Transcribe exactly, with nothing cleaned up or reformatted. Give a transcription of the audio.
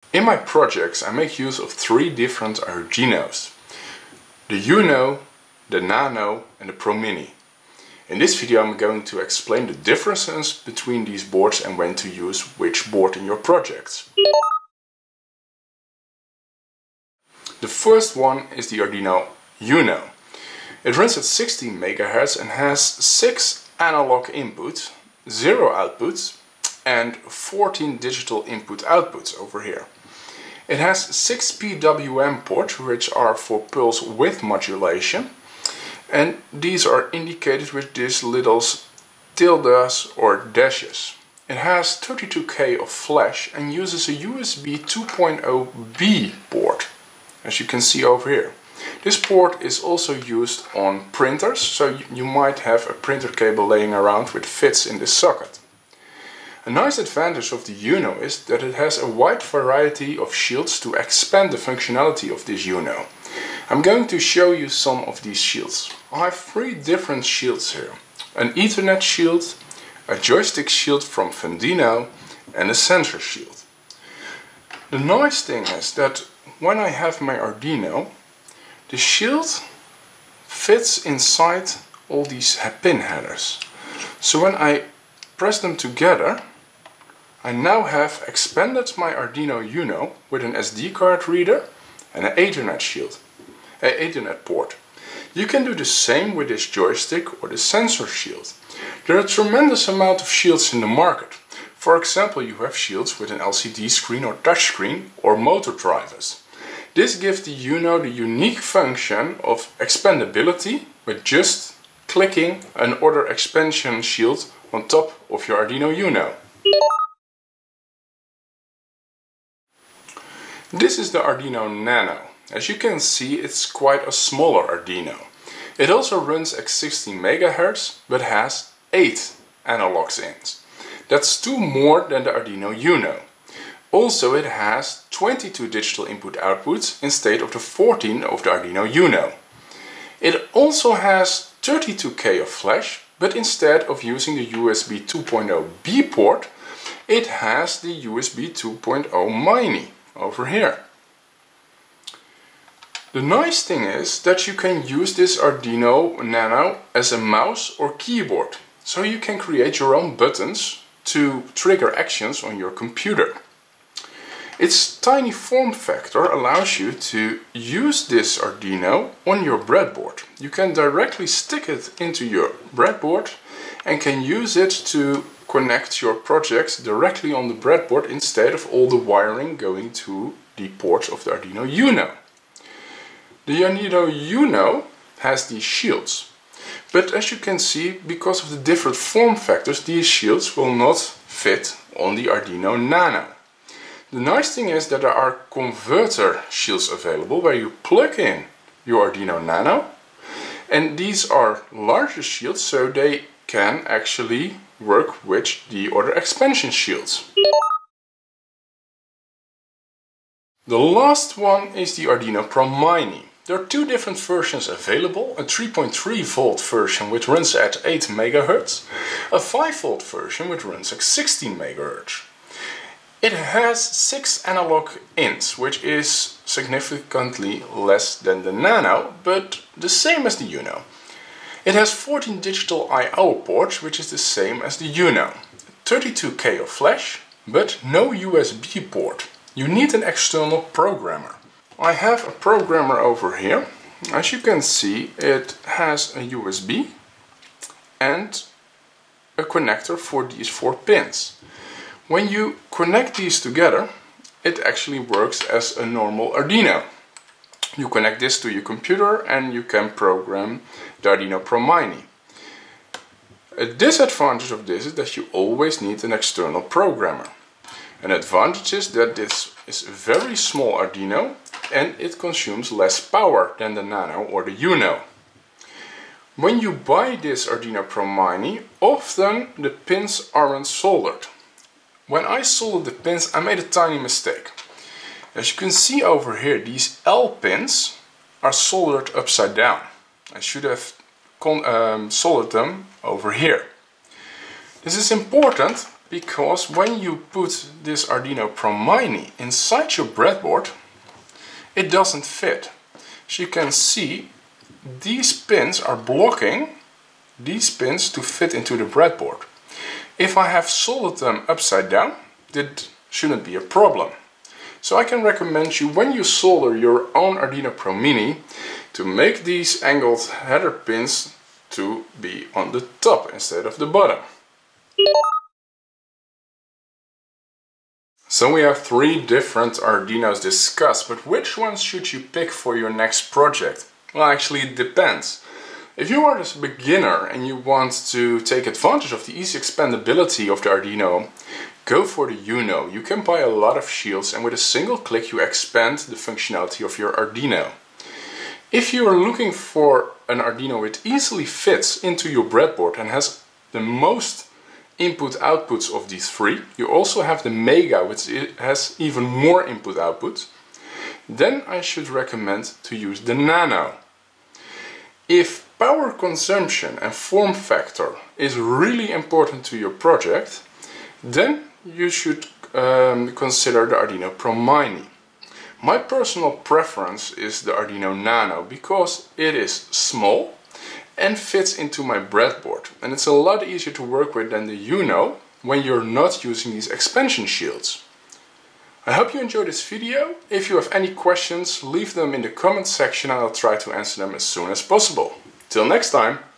In my projects I make use of three different Arduinos: the Uno, the Nano and the Pro Mini. In this video I'm going to explain the differences between these boards and when to use which board in your projects. The first one is the Arduino Uno. It runs at sixteen megahertz and has six analog inputs, zero outputs and fourteen digital input outputs over here. It has six P W M ports, which are for pulse width modulation, and these are indicated with these little tildes or dashes. It has thirty-two K of flash and uses a U S B two point oh B port, as you can see over here. This port is also used on printers, so you might have a printer cable laying around which fits in this socket. A nice advantage of the Uno is that it has a wide variety of shields to expand the functionality of this Uno. I'm going to show you some of these shields. I have three different shields here: an Ethernet shield, a joystick shield from Fundino and a sensor shield. The nice thing is that when I have my Arduino, the shield fits inside all these pin headers. So when I press them together, I now have expanded my Arduino Uno with an S D card reader and an Ethernet shield, an Ethernet port. You can do the same with this joystick or the sensor shield. There are a tremendous amount of shields in the market. For example, you have shields with an L C D screen or touch screen or motor drivers. This gives the Uno the unique function of expandability with just clicking an other expansion shield on top of your Arduino Uno. This is the Arduino Nano. As you can see, it's quite a smaller Arduino. It also runs at sixteen megahertz but has eight analogs in. That's two more than the Arduino Uno. Also, it has twenty-two digital input outputs instead of the fourteen of the Arduino Uno. It also has thirty-two K of flash, but instead of using the U S B two point oh B port, it has the U S B two point oh Mini over here. The nice thing is that you can use this Arduino Nano as a mouse or keyboard, so you can create your own buttons to trigger actions on your computer. Its tiny form factor allows you to use this Arduino on your breadboard. You can directly stick it into your breadboard and can use it to connect your projects directly on the breadboard instead of all the wiring going to the ports of the Arduino Uno. The Arduino Uno has these shields, but as you can see, because of the different form factors, these shields will not fit on the Arduino Nano. The nice thing is that there are converter shields available where you plug in your Arduino Nano, and these are larger shields, so they can actually work with the other expansion shields. The last one is the Arduino Pro Mini. There are two different versions available: a three point three volt version which runs at eight megahertz, a five volt version which runs at sixteen megahertz. It has six analog ins, which is significantly less than the Nano, but the same as the Uno. It has fourteen digital I O ports, which is the same as the Uno. thirty-two K of flash, but no U S B port. You need an external programmer. I have a programmer over here. As you can see, it has a U S B and a connector for these four pins. When you connect these together, it actually works as a normal Arduino. You connect this to your computer and you can program the Arduino Pro Mini. A disadvantage of this is that you always need an external programmer. An advantage is that this is a very small Arduino and it consumes less power than the Nano or the Uno. When you buy this Arduino Pro Mini, often the pins aren't soldered. When I soldered the pins, I made a tiny mistake. As you can see over here, these L pins are soldered upside down. I should have um, soldered them over here. This is important because when you put this Arduino Pro Mini inside your breadboard, it doesn't fit. So you can see these pins are blocking these pins to fit into the breadboard. If I have soldered them upside down, that shouldn't be a problem. So I can recommend you, when you solder your own Arduino Pro Mini, to make these angled header pins to be on the top instead of the bottom. So we have three different Arduinos discussed, but which ones should you pick for your next project? Well, actually it depends. If you are just a beginner and you want to take advantage of the easy expandability of the Arduino, go for the Uno. You can buy a lot of shields and with a single click you expand the functionality of your Arduino. If you are looking for an Arduino which easily fits into your breadboard and has the most input outputs of these three, you also have the Mega, which has even more input outputs, then I should recommend to use the Nano. If power consumption and form factor is really important to your project, then you should um, consider the Arduino Pro Mini. My personal preference is the Arduino Nano because it is small and fits into my breadboard, and it's a lot easier to work with than the Uno when you're not using these expansion shields. I hope you enjoyed this video. If you have any questions, leave them in the comment section and I'll try to answer them as soon as possible. Till next time!